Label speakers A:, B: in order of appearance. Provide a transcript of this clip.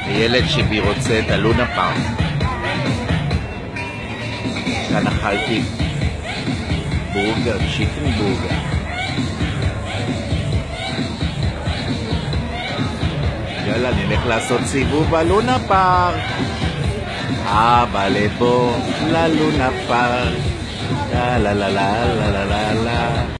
A: הילד שבי רוצה את הלונה פארק. כאן אכלתי בורגר, צ'יקן בורגר. יאללה, נלך לעשות סיבוב בלונה פארק. אבא לבוא ללונה פארק. לה לה לה לה לה לה לה.